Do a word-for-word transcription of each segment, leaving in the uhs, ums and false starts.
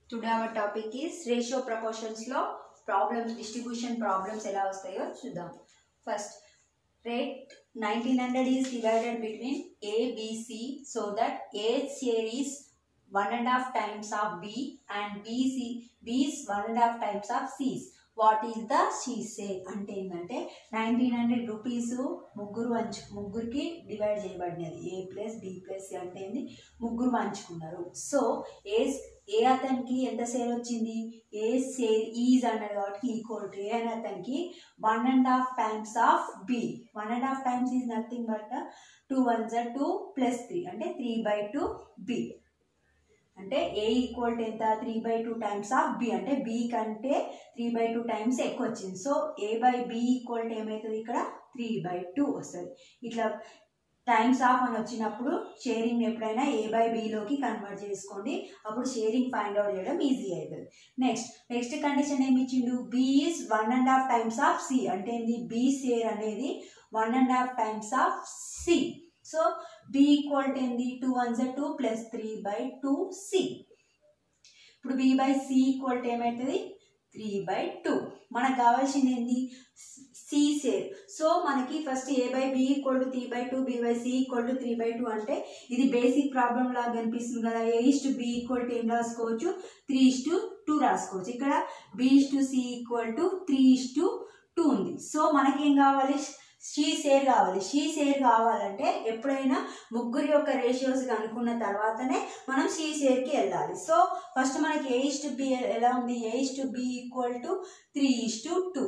Today our topic is ratio proportions law problems, distribution problems ela vastayo chuddam. First, rate nineteen hundred is divided between A, B, C so that A's share is one and a half times of B and B C B's one and a half times of C's. What is the C share? అంటే ఏంటంటే nineteen hundred rupees ముగ్గురు వంచు ముగ్గురికి divide చేయబడినది. A plus B plus C అంటే ఏంది, ముగ్గురు పంచుకున్నారు. So ఏ ఏ అతనికి ఎంత షేర్ వచ్చింది, ఏ షేర్ ఈజ్ అన్నది కాబట్టి ఈక్వల్ టు ఏ అని అతనికి one and half times of B. One and half times is nothing but two one జా టూ ప్లస్ త్రీ అంటే త్రీ బై టూ బి. అంటే ఏ ఈక్వల్ టు ఎంత, three by two times of B. అంటే B కంటే three by two times ఎక్కువ వచ్చింది. So A by B equal to ఏమవుతుంది, ఇక్కడ త్రీ బై టూ వస్తుంది. ఇట్లా టైమ్స్ ఆఫ్ అని వచ్చినప్పుడు షేరింగ్ ఎప్పుడైనా ఏ బై బిలోకి కన్వర్ట్ చేసుకోండి, అప్పుడు షేరింగ్ ఫైండ్ అవుట్ చేయడం ఈజీ అవుతుంది. నెక్స్ట్ నెక్స్ట్ కండిషన్ ఏమి ఇచ్చిండు, B is one and half times of C. అంటే ఏంది, బి షేర్ అనేది one and half times of C. So B equal to ఏంది, టూ వన్ జా two plus three by two C. ఇప్పుడు B by C equal to ఏమవుతుంది, three by two. మనకు కావాల్సింది ఏంది, సి షేర్. సో మనకి first A by B equal to three by two, B by C equal to three by two. అంటే ఇది basic problem లాగా కనిపిస్తుంది కదా. A is to B equal to ఏం రాసుకోవచ్చు, త్రీ ఇస్ టు టూ రాసుకోవచ్చు. ఇక్కడ B is to C equal to three is to two ఉంది. సో మనకేం కావాలి, షీ షేర్ కావాలి. షీ షేర్ కావాలంటే ఎప్పుడైనా ముగ్గురి యొక్క రేషియోస్ కనుక్కున్న తర్వాతనే మనం షీ షేర్కి వెళ్ళాలి. సో ఫస్ట్ మనకి ఏ ఇస్ టు బి ఎలా ఉంది, A is to B equal to three is to two.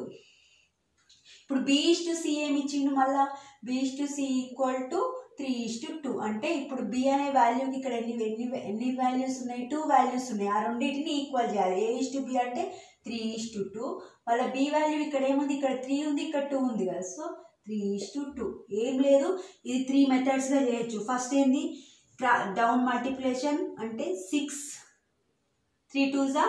ఇప్పుడు బి ఇస్ టు సి ఏమి ఇచ్చిండు, మళ్ళా B is to C equal to three is to two. అంటే ఇప్పుడు బి అనే వాల్యూకి ఇక్కడ ఎన్ని ఎన్ని ఎన్ని వాల్యూస్ ఉన్నాయి, టూ వాల్యూస్ ఉన్నాయి. ఆ రెండింటిని ఈక్వల్ చేయాలి. ఏ ఇస్ టు బి అంటే త్రీ ఇస్ టు టూ. మళ్ళీ బి వాల్యూ ఇక్కడ ఏముంది, ఇక్కడ త్రీ ఉంది, ఇక్కడ టూ ఉంది కదా. So three is to two. ఏం లేదు, ఇది త్రీ మెథడ్స్గా చేయొచ్చు. ఫస్ట్ ఏంది, డౌన్ మల్టిప్లికేషన్ అంటే సిక్స్, త్రీ టూ జా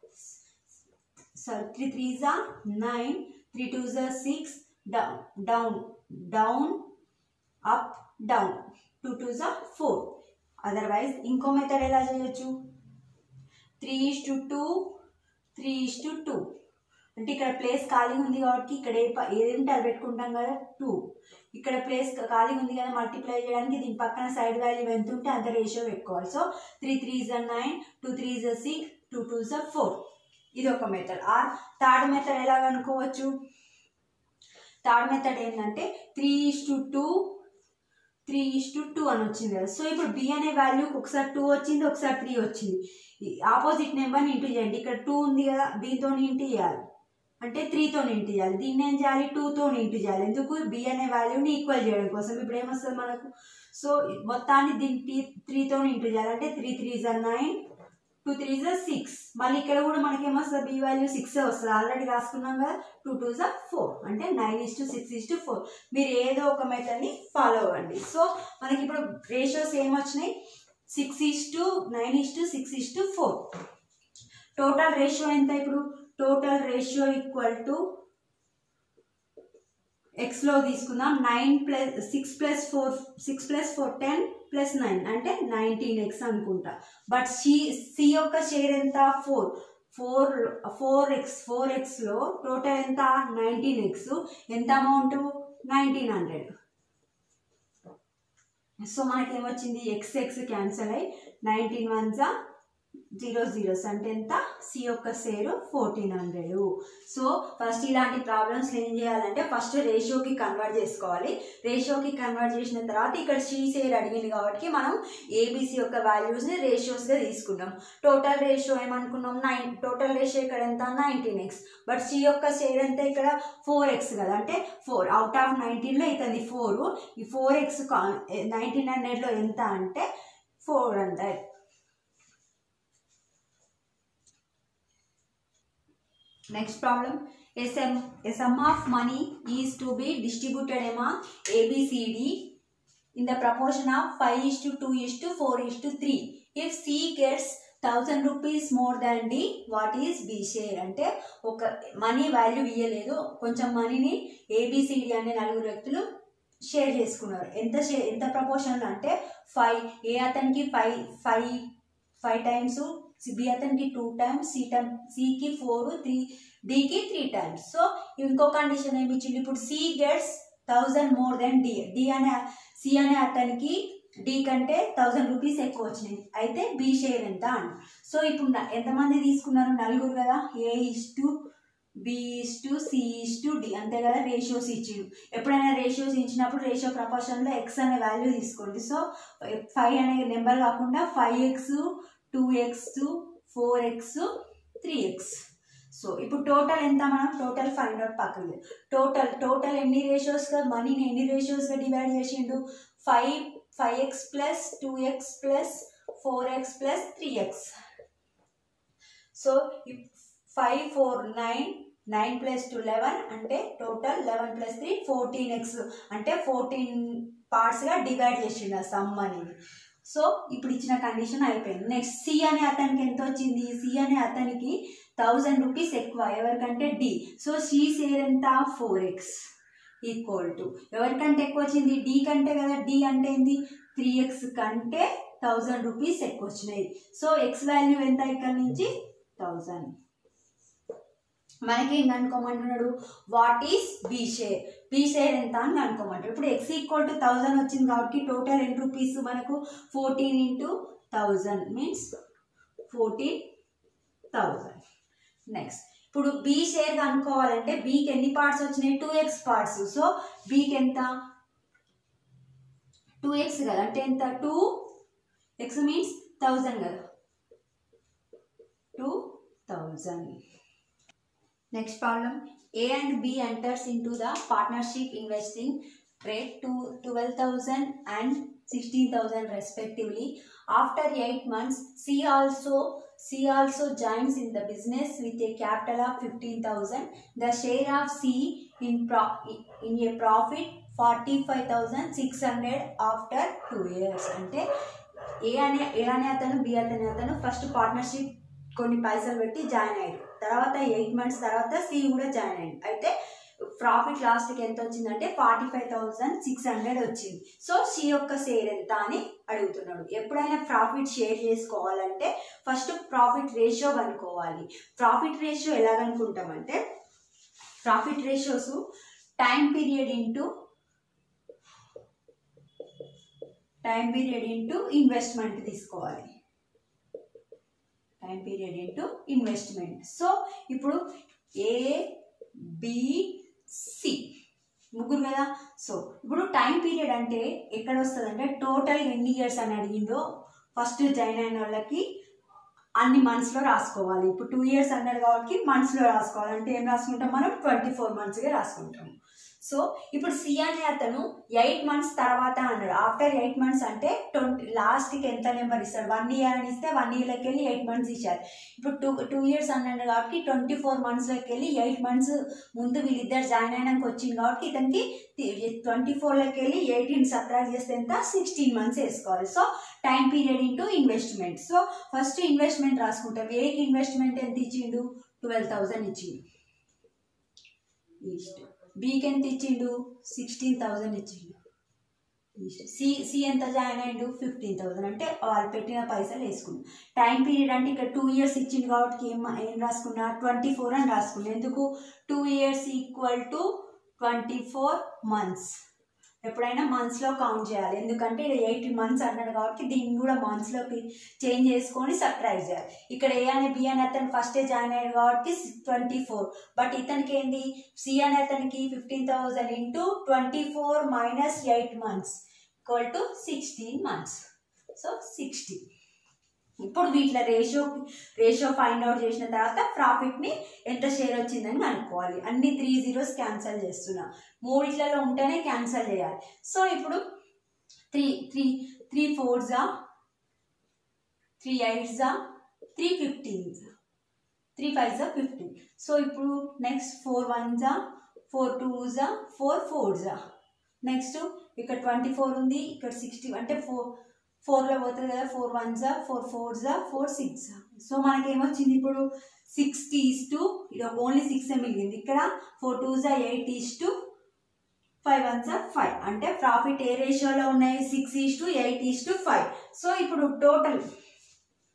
సారీ త్రీ త్రీ జా నైన్, త్రీ టూ జా six, down down down up down, two two జా ఫోర్. అదర్వైజ్ ఇంకో మెథడ్ ఎలా చేయొచ్చు, three is to two, three is to two. అంటే ఇక్కడ ప్లేస్ ఖాళీ ఉంది కాబట్టి ఇక్కడ ఏ ఏదంటే అది పెట్టుకుంటాం కదా, టూ. ఇక్కడ ప్లేస్ ఖాళీ ఉంది కదా, మల్టిప్లై చేయడానికి దీని పక్కన సైడ్ వాల్యూ ఎంత ఉంటే అంత రేషియో పెట్టుకోవాలి. సో త్రీ త్రీ జా నైన్, టూ త్రీ జా సిక్స్, టూ టూ జా ఫోర్. ఇది ఒక మెథడ్. ఆర్ థర్డ్ మెథడ్ ఎలా కనుక్కోవచ్చు, థర్డ్ మెథడ్ ఏంటంటే three is to two, three is to two అని వచ్చింది కదా. సో ఇప్పుడు బి అనే వాల్యూకి ఒకసారి టూ వచ్చింది, ఒకసారి త్రీ వచ్చింది. ఆపోజిట్ నెంబర్ని ఇంటూ చేయండి. ఇక్కడ టూ ఉంది కదా, దీంతో ఇంటూ చేయాలి అంటే త్రీతో ఇంటూ చేయాలి. దీన్ని ఏం చేయాలి, టూతో ఇంటూ చేయాలి. ఎందుకు, బి అనే వాల్యూని ఈక్వల్ చేయడం కోసం. ఇప్పుడు ఏమొస్తుంది మనకు, సో మొత్తాన్ని దీనికి త్రీతో ఇంటూ చేయాలి. అంటే త్రీ త్రీ జా నైన్, టూ త్రీ జా సిక్స్. మళ్ళీ ఇక్కడ కూడా మనకి ఏమొస్తుంది, బి వాల్యూ సిక్స్ వస్తుంది. ఆల్రెడీ రాసుకున్నాం కదా, టూ టూ జా ఫోర్. అంటే nine is to six is to four. మీరు ఏదో ఒక మెథడ్ని ఫాలో అవ్వండి. సో మనకి ఇప్పుడు రేషియోస్ ఏమొచ్చినాయి, six is to nine is to six is to four. Total ratio ఎంత, ఇప్పుడు టోటల్ రేషియో ఈక్వల్ టు ఎక్స్లో తీసుకుందాం. Nine plus six plus four six plus four ten plus nine అంటే నైన్టీన్ ఎక్స్ అనుకుంటా. బట్ సి సి యొక్క share ఎంత, four four four X four ఎక్స్లో total ఎంత, నైన్టీన్ ఎక్స్. ఎంత అమౌంట్, నైన్టీన్ హండ్రెడ్. సో మనకి ఏమొచ్చింది, ఎక్స్ ఎక్స్ క్యాన్సల్ అయ్యి నైన్టీన్ వన్ జా జీరో జీరోస్ అంటే ఎంత, సి యొక్క share fourteen hundred. So first ఇలాంటి ప్రాబ్లమ్స్ ఏం చేయాలంటే ఫస్ట్ రేషియోకి కన్వర్ట్ చేసుకోవాలి. రేషియోకి కన్వర్ట్ చేసిన తర్వాత ఇక్కడ సి షేర్ అడిగింది కాబట్టి మనం ఏబిసి యొక్క వాల్యూస్ని రేషియోస్గా తీసుకున్నాం. టోటల్ రేషియో ఏమనుకున్నాం, నైన్. టోటల్ రేషియో ఇక్కడ ఎంత, నైన్టీన్ ఎక్స్. బట్ సి యొక్క షేర్ ఎంత, ఇక్కడ ఫోర్ ఎక్స్ కదా. అంటే ఫోర్ అవుట్ ఆఫ్ నైన్టీన్లో ఇతని ఫోర్. ఈ ఫోర్ ఎక్స్ నైన్టీన్ హండ్రెడ్లో ఎంత అంటే four hundred. Next problem, a sum, a sum of money is to be distributed among A, B, C, D in the proportion of five is to two is to four is to three. If C gets thousand rupees more than D, what is B share? అంటే ఒక money value ఇయ్యలేదు, కొంచెం మనీని A B C D అనే నలుగురు వ్యక్తులు share చేసుకున్నారు. ఎంత షేర్ ఎంత ప్రపోర్షన్లో అంటే ఫైవ్. ఏ అతనికి five five five times B అతనికి టూ టైమ్స్, సి టైమ్ సికి ఫోర్, త్రీ డికి త్రీ టైమ్స్. సో ఇంకో కండిషన్ ఏమి ఇచ్చింది, ఇప్పుడు C gets thousand more than D. D అనే సి అనే అతనికి డి కంటే థౌజండ్ రూపీస్ ఎక్కువ వచ్చినాయి, అయితే బి షేర్ ఎంత అని. సో ఇప్పుడు ఎంతమంది తీసుకున్నారు, నలుగురు కదా. A is to B is to C is to D, అంతే కదా. రేషియోస్ ఇచ్చిండు. ఎప్పుడైనా రేషియోస్ ఇచ్చినప్పుడు రేషియో ప్రపోర్షన్లో ఎక్స్ అనే వాల్యూ తీసుకోండి. సో ఫైవ్ అనే నెంబర్ కాకుండా five X, two X, four X, three X. So ఇప్పుడు టోటల్ ఎంత, మనం టోటల్ ఫైండ్ అవుట్ పక్కన. టోటల్ టోటల్ ఎన్ని రేషియోస్గా, మనీని ఎన్ని రేషియోస్గా డివైడ్ చేసిండు, five five X plus two X plus four X plus three X. So five four nine, nine plus two eleven, అంటే total eleven plus three fourteen X, అంటే fourteen పార్ట్స్గా డివైడ్ చేసిండు ఆ సమ్ అనేది. సో ఇప్పుడు ఇచ్చిన condition అయిపోయింది. Next C అనే అతనికి ఎంత వచ్చింది, సి అనే అతనికి థౌజండ్ రూపీస్ ఎక్కువ, ఎవరికంటే డి. సో సి షేర్ ఎంత, ఫోర్ ఎక్స్ ఈక్వల్ టు ఎవరికంటే ఎక్కువ వచ్చింది, డి కంటే కదా. డి అంటే ఏంది, త్రీ ఎక్స్ కంటే థౌజండ్ రూపీస్ ఎక్కువ వచ్చినాయి. సో ఎక్స్ వాల్యూ ఎంత, ఇక్కడ నుంచి థౌజండ్. మనకి ఏం కనుక్కోమంటున్నాడు, what is B share, B share ఎంత అని కనుక్కోమంటాడు. ఇప్పుడు ఎక్స్ ఈక్వల్ టు థౌజండ్ వచ్చింది కాబట్టి టోటల్ ఎన్ని రూపీస్ మనకు, fourteen into thousand means fourteen thousand. Next ఇప్పుడు బి షేర్ కనుక్కోవాలంటే బికి ఎన్ని పార్ట్స్ వచ్చినాయి, టూ ఎక్స్ పార్ట్స్. సో బికి ఎంత, టూ ఎక్స్ కదా, అంటే ఎంత, టూ ఎక్స్ మీన్స్ థౌజండ్ కదా, two thousand. Next problem, A and B enters into the partnership investing rate to twelve thousand and sixteen thousand respectively. After eight months, C also C also joins in the business with a capital of fifteen thousand. The share of C in pro in a profit forty-five thousand six hundred after two years. అంటే A అనే A అనే అతను B అనే అతను first partnership కొన్ని పైసలు పెట్టి join అయ్యారు. తర్వాత ఎయిట్ మంత్స్ తర్వాత సి కూడా జాయిన్ అయ్యింది. అయితే ప్రాఫిట్ లాస్ట్కి ఎంత వచ్చిందంటే forty five thousand six hundred వచ్చింది. సో సి యొక్క షేర్ ఎంత అని అడుగుతున్నాడు. ఎప్పుడైనా ప్రాఫిట్ షేర్ చేసుకోవాలంటే ఫస్ట్ ప్రాఫిట్ రేషియో కనుక్కోవాలి. ప్రాఫిట్ రేషియో ఎలా కనుక్కుంటామంటే, profit ratios time period into time period into investment తీసుకోవాలి. Time period into investment. So ఇప్పుడు ఏ బి సి ముగ్గురు కదా. సో ఇప్పుడు టైం పీరియడ్ అంటే ఎక్కడ వస్తుంది అంటే, టోటల్ ఎన్ని ఇయర్స్ అని అడిగిందో ఫస్ట్ జాయిన్ అయిన వాళ్ళకి అన్ని మంత్స్లో రాసుకోవాలి. ఇప్పుడు టూ ఇయర్స్ అన్నాడు కాబట్టి మంత్స్లో రాసుకోవాలి. అంటే ఏం రాసుకుంటాం మనం, ట్వంటీ ఫోర్ మంత్స్గా రాసుకుంటాం. సో ఇప్పుడు సి అనే అతను ఎయిట్ మంత్స్ తర్వాత అన్నాడు. ఆఫ్టర్ ఎయిట్ మంత్స్ అంటే ట్వంటీ లాస్ట్కి ఎంత నెంబర్ ఇస్తాడు, వన్ ఇయర్ అని ఇస్తే వన్ ఇయర్లోకి వెళ్ళి ఎయిట్ మంత్స్ ఇచ్చారు. ఇప్పుడు టూ టూ ఇయర్స్ అన్నాడు కాబట్టి ట్వంటీ ఫోర్ మంత్స్లోకి వెళ్ళి ఎయిట్ మంత్స్ ముందు వీళ్ళిద్దరు జాయిన్ అయినాక వచ్చింది కాబట్టి ఇతనికి ట్వంటీ ఫోర్లోకి వెళ్ళి ఎయిటీన్ సబ్ట్రాక్ట్ చేస్తే ఎంత, సిక్స్టీన్ మంత్స్ వేసుకోవాలి. So time period into investment. So first investment రాసుకుంటాం. ఏకి ఇన్వెస్ట్మెంట్ ఎంత ఇచ్చిండు, ట్వెల్వ్ థౌజండ్ ఇచ్చిండు. ఈస్ట్ బీకి ఎంత ఇచ్చిండు, సిక్స్టీన్ థౌజండ్ ఇచ్చిండు. సి సి ఎంత జాయిన్ అయ్యిండు, ఫిఫ్టీన్ థౌజండ్. అంటే వాళ్ళు పెట్టిన పైసలు వేసుకున్నాం. టైం పీరియడ్ అంటే ఇక్కడ టూ ఇయర్స్ ఇచ్చింది కాబట్టి ఏం ఏం రాసుకున్నా, ట్వంటీ ఫోర్ అని రాసుకున్నా. ఎందుకు, two years equal to twenty four months. ఎప్పుడైనా మంత్స్లో కౌంట్ చేయాలి, ఎందుకంటే ఇక్కడ ఎయిటీన్ మంత్స్ అన్నాడు కాబట్టి దీన్ని కూడా మంత్స్లోకి చేంజ్ చేసుకొని సబ్ట్రాక్ట్ చేయాలి. ఇక్కడ ఏ అనే బి అనే అతను ఫస్టే జాయిన్ అయ్యాడు కాబట్టి ట్వంటీ ఫోర్ బట్ ఇతనికి ఏంది, సి అనే అతనికి fifteen thousand into twenty four minus eight months equal to sixteen months. So sixty. ఇప్పుడు వీటిలో రేషియో రేషియో ఫైండ్ అవుట్ చేసిన తర్వాత ప్రాఫిట్ని ఎంత షేర్ వచ్చిందని కనుక్కోవాలి. అన్ని త్రీ జీరోస్ క్యాన్సిల్ చేస్తున్నా, మూడిట్లలో ఉంటేనే క్యాన్సిల్ చేయాలి. సో ఇప్పుడు త్రీ త్రీ త్రీ ఫోర్జా, త్రీ ఎయిట్జా, త్రీ ఫిఫ్టీన్జా, త్రీ ఫైవ్జా ఫిఫ్టీన్. సో ఇప్పుడు నెక్స్ట్ ఫోర్ వన్జా, ఫోర్ టూజా, ఫోర్ ఫోర్జా. నెక్స్ట్ ఇక్కడ ట్వంటీ ఫోర్ ఉంది, ఇక్కడ సిక్స్టీ అంటే ఫోర్ ఫోర్లో పోతుంది కదా, ఫోర్ వన్జా, ఫోర్ ఫోర్జా, ఫోర్ సిక్స్జా. సో మనకేమొచ్చింది ఇప్పుడు సిక్స్టీ ఈస్ టు, ఇది ఓన్లీ సిక్స్ మిగిలింది. ఇక్కడ ఫోర్ టూజా ఎయిట్ ఈస్ టు, ఫైవ్ వన్జా ఫైవ్. అంటే ప్రాఫిట్ ఏ రేషియోలో ఉన్నాయి, six is to eight is to five. So ఇప్పుడు టోటల్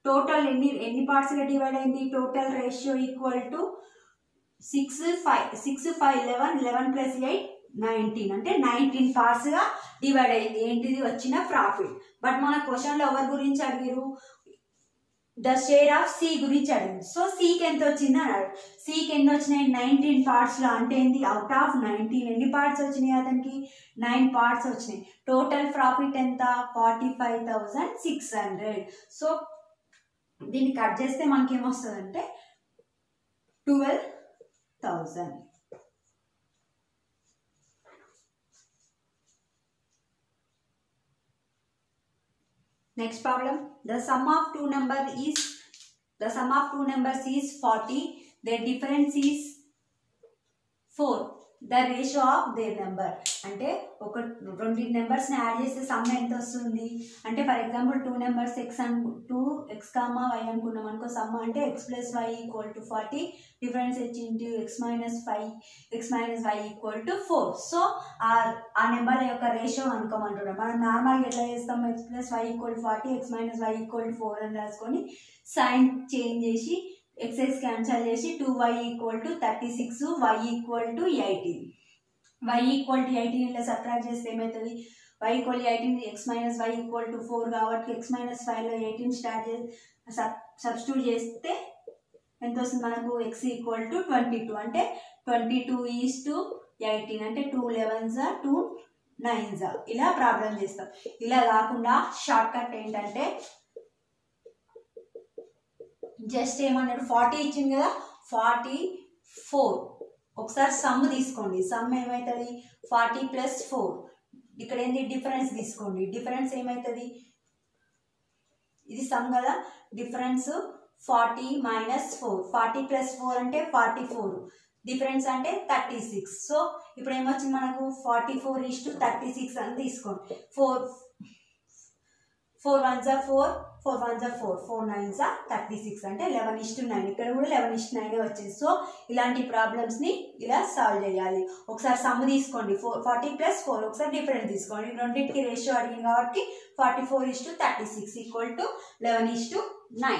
టోటల్ ఎన్ని ఎన్ని పార్ట్స్గా డివైడ్ అయింది, total ratio equal to six five six five eleven eleven plus eight nineteen అంటే నైన్టీన్ పార్ట్స్గా డివైడ్ అయింది ఏంటిది వచ్చిన ప్రాఫిట్. బట్ మన క్వశ్చన్లో ఎవరి గురించి అడిగారు, ద షేర్ ఆఫ్ సి గురించి అడిగింది. సో సికి ఎంత వచ్చింది అన్నాడు. సికి ఎన్ని వచ్చినాయి, నైన్టీన్ పార్ట్స్లో అంటే ఏంటి, అవుట్ ఆఫ్ నైన్టీన్ ఎన్ని పార్ట్స్ వచ్చినాయి అతనికి, నైన్ పార్ట్స్ వచ్చినాయి. టోటల్ ప్రాఫిట్ ఎంత, forty five thousand six hundred. So దీన్ని కట్ చేస్తే మనకి ఏమొస్తుంది అంటే twelve thousand. Next problem, the sum of two number is the sum of two numbers is forty, their difference is four, the ratio of their number. అంటే ఒక రెండు నెంబర్స్ని add చేస్తే some ఎంత వస్తుంది అంటే, for example two numbers X అను two X comma Y అనుకున్నాం అనుకో, సమ్ అంటే X plus Y equal to forty, difference వచ్చి into X minus five X minus Y equal to four. So ఆ ఆ నెంబర్ యొక్క రేషియో అనుకోమంటున్నాం. మనం నార్మల్గా ఎట్లా చేస్తాం, X plus Y equal forty X minus Y equal to four అని రాసుకొని సైన్ చేంజ్ చేసి ఎక్స్ ఎక్స్ క్యాన్సల్ చేసి two Y equal to thirty six Y equal to eighteen Y equal to eighteen ఇలా subtract చేస్తే ఏమవుతుంది, Y equal eighteen X minus Y equal to four కాబట్టి X minus ఫైవ్లో eighteen start చేసి sub substitute చేస్తే ఎంత వస్తుంది మనకు, X equal to twenty two అంటే twenty two is to eighteen అంటే టూ లెవెన్జా టూ నైన్జా ఇలా ప్రాబ్లం చేస్తాం. ఇలా కాకుండా షార్ట్ కట్ ఏంటంటే జస్ట్ ఏమన్నాడు, ఫార్టీ ఇచ్చింది కదా, ఫార్టీ ఫోర్ ఒకసారి సమ్ తీసుకోండి. సమ్ ఏమవుతుంది, ఫార్టీ ప్లస్ ఫోర్, ఇక్కడ ఏంది డిఫరెన్స్ తీసుకోండి. డిఫరెన్స్ ఏమవుతుంది, ఇది సమ్ కదా, difference forty minus four, forty plus four అంటే ఫార్టీ ఫోర్, డిఫరెన్స్ అంటే థర్టీ సిక్స్. సో ఇప్పుడు ఏమొచ్చింది మనకు, forty four is to thirty six అని తీసుకోండి. ఫోర్ ఫోర్ వన్ జా ఫోర్ ఫోర్ వన్ జా ఫోర్ ఫోర్ నైన్ జా థర్టీ సిక్స్ అంటే లెవెన్ ఇస్ టు నైన్, ఇక్కడ కూడా లెవెన్ ఇస్ టు నైన్ వచ్చింది. సో ఇలాంటి ప్రాబ్లమ్స్ని ఇలా సాల్వ్ చేయాలి. ఒకసారి సమ్ తీసుకోండి, ఫోర్ ఫార్టీ ప్లస్ ఫోర్ ఒకసారి డిఫరెన్స్ తీసుకోండి. రెండింటికి రేషియో అడిగింది కాబట్టి forty four is to thirty six equal to eleven is to nine.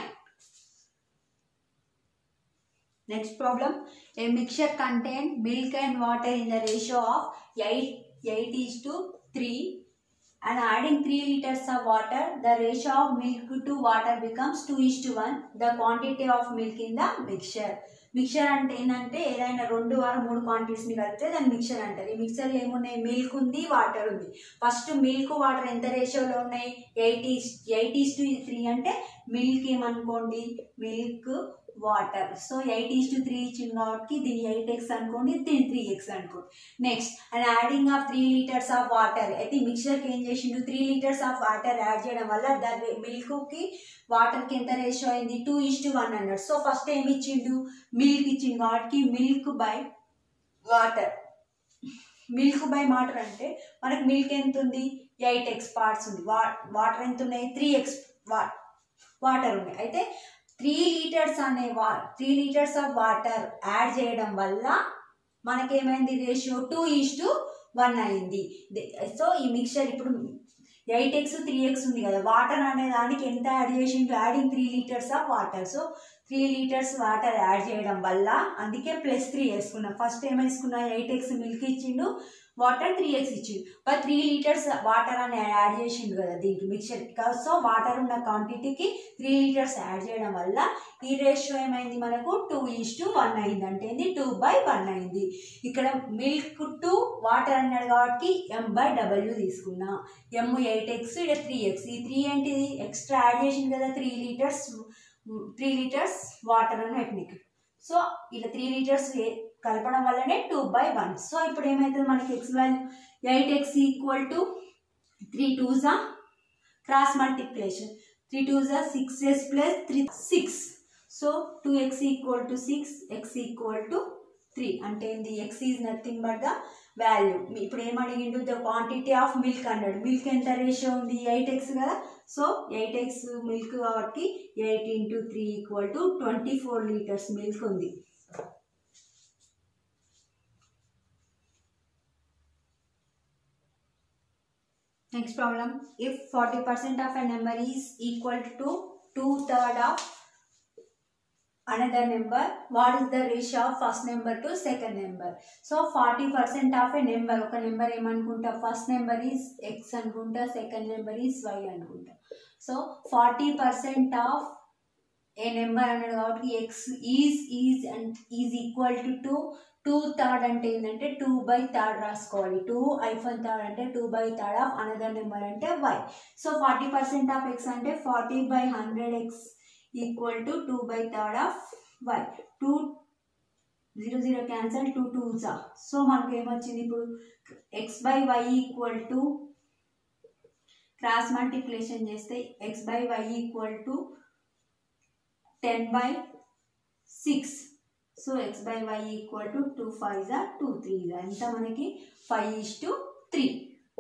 Next problem, a mixture contain milk and water in the ratio of eight, eight is to three and adding three liters of water, the ratio of milk to water becomes two is to one, the quantity of milk in the mixture. Mixture అంటే ఏంటంటే ఏదైనా రెండు వారు మూడు క్వాంటిటీస్ని కలిపితే దాన్ని mixture అంటారు. ఈ మిక్చర్లో ఏమున్నాయి, మిల్క్ ఉంది వాటర్ ఉంది. ఫస్ట్ మిల్క్ వాటర్ ఎంత రేషియోలో ఉన్నాయి, eighty eight is to three అంటే మిల్క్ ఏమనుకోండి, milk water. So eight is to three ఇచ్చింది కాబట్టి దీన్ని ఎయిట్ ఎక్స్ అనుకోండి, దీన్ని త్రీ ఎక్స్ అనుకోండి. Next and adding of three litres of water, అయితే మిక్చర్కి ఏం చేసిండు, three litres of water add చేయడం వల్ల దాని మిల్క్కి వాటర్కి ఎంత రేషియో అయింది, టూ ఈస్ టు వన్ అన్నాడు. సో ఫస్ట్ ఏమి ఇచ్చిండు, మిల్క్ ఇచ్చిండు కాబట్టి milk by water, milk by water అంటే మనకు మిల్క్ ఎంత ఉంది, ఎయిట్ ఎక్స్ పార్ట్స్ ఉంది, వా వాటర్ ఎంత ఉన్నాయి, త్రీ ఎక్స్ వా వాటర్ ఉన్నాయి. అయితే త్రీ లీటర్స్ అనే వా three litres of water add చేయడం వల్ల మనకేమైంది, ratio two is to one అయింది. సో ఈ మిక్చర్ ఇప్పుడు ఎయిట్ ఎక్స్ త్రీ ఎక్స్ ఉంది కదా, వాటర్ అనే దానికి ఎంత యాడ్ చేసిండు, adding three litres of water. So three litres water add చేయడం వల్ల అందుకే ప్లస్ త్రీ వేసుకున్నాం. ఫస్ట్ ఏం వేసుకున్నా, ఎయిట్ ఎక్స్ మిల్క్ ఇచ్చిండు, వాటర్ త్రీ ఎక్స్ ఇచ్చిండు, బట్ త్రీ లీటర్స్ వాటర్ అని యాడ్ చేసిండు కదా దీనికి మిక్చర్కి. సో వాటర్ ఉన్న క్వాంటిటీకి త్రీ లీటర్స్ యాడ్ చేయడం వల్ల ఈ రేషియో ఏమైంది మనకు, టూ ఈస్ టు వన్ అయింది. అంటే ఏంది, టూ బై వన్ అయింది. ఇక్కడ మిల్క్ టు వాటర్ అన్నాడు కాబట్టి ఎం బై డబ్ల్యూ తీసుకున్నా. ఎమ్ ఎయిట్ ఎక్స్ ఇక్కడ త్రీ ఎక్స్, ఈ త్రీ ఏంటిది ఎక్స్ట్రా యాడ్ చేసింది కదా, three litres three litres water అని టెక్నిక్. సో ఇలా త్రీ లీటర్స్ కలపడం వల్లనే టూ బై వన్. సో ఇప్పుడు ఏమవుతుంది మనకి, x value eight x equal to three two జా క్రాస్ మల్టిప్లికేషన్, త్రీ టూ జా six x plus three six. So two x equal to six, x equal to three అంటే ఏంది, x is nothing but the value. ఇప్పుడు ఏమడిగిండు, the quantity of milk అన్నాడు. Milk ఎంత ratio ఉంది, eight x కదా. So eight x milk కాబట్టి eight into three equal to twenty four litres milk ఉంది. Next problem, if forty percent of a number is equal to two third of another number. What is the ratio of first number to second number? So forty percent of a number, oka number emanunta, first number is x anukunta, second number is y anukunta. So forty percent of a number anadu kabatti x is is and is equal to two. two third ante endante two by third raskoవాలి. two hyphen third ante two by third of another number ante y. So forty percent of x ante forty by one hundred x equal to two by third of y. two zero zero cancel, two twos are. So మనకు ఏమొచ్చింది ఇప్పుడు x by y equal to cross multiplication చేస్తే x by y equal to ten by six. So x by y equal to two fives are two threes are. ఎంత మనకి five is to three.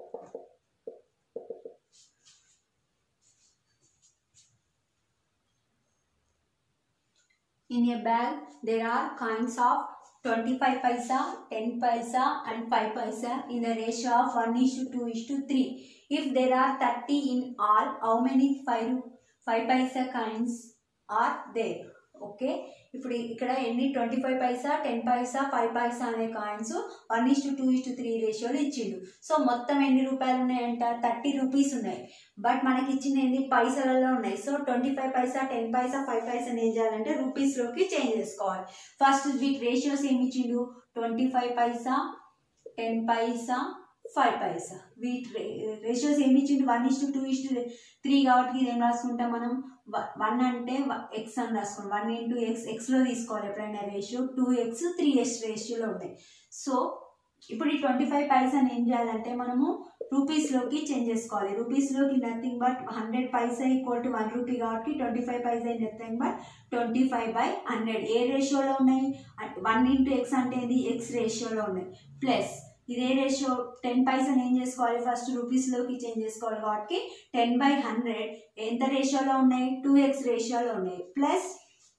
In a bag, there are coins of twenty-five paisa, ten paisa and five paisa in the ratio of one is to two is to three. If there are thirty in all, how many five, five paisa coins are there? Okay. ఇప్పుడు ఇక్కడ ఎన్ని twenty five paisa, ten paisa, five paisa అనే coins one is to two is to three రేషియోలో ఇచ్చిండు. So మొత్తం ఎన్ని రూపాయలు ఉన్నాయంట? థర్టీ రూపీస్ ఉన్నాయి. బట్ మనకి ఇచ్చింది ఏంటి? పైసలలో ఉన్నాయి. So twenty five paisa, ten paisa, five paisa ఏం చేయాలంటే రూపీస్లోకి చేంజ్ చేసుకోవాలి. ఫస్ట్ వీటి రేషియోస్ ఏమి ఇచ్చిండు? Twenty five paisa, ten paisa, five paisa. వీటి రేషియోస్ ఏమి ఇచ్చిండు? One is to two is to three కాబట్టి ఇది ఏం రాసుకుంటాం మనం? వన్ అంటే ఎక్స్ అని రాసుకోండి. వన్ ఇంటూ ఎక్స్ ఎక్స్లో తీసుకోవాలి ఎప్పుడైనా రేషియో. టూ ఎక్స్ త్రీ ఎక్స్ రేషియోలో ఉన్నాయి. సో ఇప్పుడు ఈ ట్వంటీ ఫైవ్ పైసాని ఏం చేయాలంటే మనము రూపీస్లోకి చేంజ్ చేసుకోవాలి. రూపీస్లోకి nothing but hundred paisa equal to one rupee కాబట్టి twenty five paisa nothing but twenty five by hundred. ఏ రేషియోలో ఉన్నాయి? వన్ ఇంటూ ఎక్స్ అంటే ఇది ఎక్స్ రేషియోలో ఉన్నాయి. ప్లస్ ఇదే రేషియో టెన్ పైసాని ఏం చేసుకోవాలి? ఫస్ట్ రూపీస్లోకి చేంజ్ చేసుకోవాలి కాబట్టి టెన్ బై హండ్రెడ్ ఎంత రేషియోలో ఉన్నాయి? టూ ఎక్స్ రేషియోలో ఉన్నాయి. Plus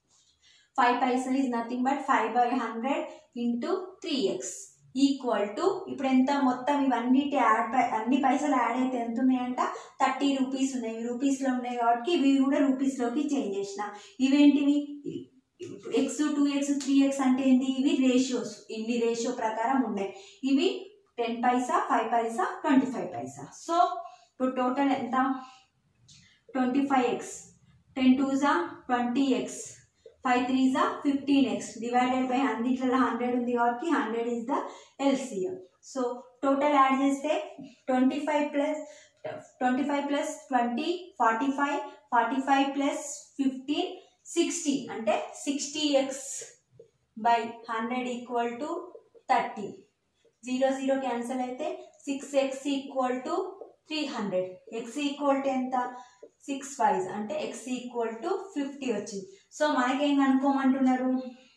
five paisa is nothing but five by hundred into three x equal to ఇప్పుడు ఎంత మొత్తం ఇవన్నిటి యాడ్ అన్ని పైసలు యాడ్ అయితే ఎంత ఉన్నాయంట? థర్టీ రూపీస్ ఉన్నాయి. ఇవి రూపీస్లో ఉన్నాయి కాబట్టి ఇవి కూడా రూపీస్లోకి చేంజ్ చేసిన. ఇవేంటివి? X, two x, three x అంటే ఏంటి? ఇవి రేషియోస్. ఇన్ని రేషియో ప్రకారం ఉన్నాయి. ఇవి ten paisa, five paisa, twenty five paisa. So ఇప్పుడు టోటల్ ఎంత? ట్వంటీ ఫైవ్ ఎక్స్, టెన్ టూజా ట్వంటీ ఎక్స్, ఫైవ్ త్రీజా ఫిఫ్టీన్ ఎక్స్ డివైడెడ్ బై అన్నిట్లలో హండ్రెడ్ ఉంది కాబట్టి hundred is the LCM. So total add చేస్తే twenty five plus twenty five plus twenty forty five, forty five plus fifteen sixty అంటే sixty x by hundred equal to thirty. Zero zero cancel అయితే six x equal to three hundred. X equal to ఎంత? Six five అంటే x equal to fifty వచ్చింది. So మనకేం కనుక్కోమంటున్నారు?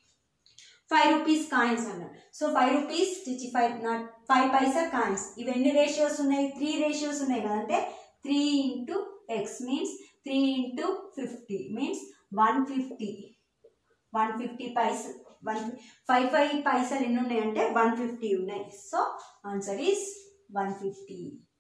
Five rupees coins అన్నారు. So five rupees five not five paisa coins. ఇవి ఎన్ని ratios ఉన్నాయి? త్రీ రేషియోస్ ఉన్నాయి కదా. అంటే three into x means three into fifty means one fifty. One fifty paisa one five five పైసలు ఎన్ని ఉన్నాయి అంటే వన్ ఫిఫ్టీ ఉన్నాయి. So answer is one fifty.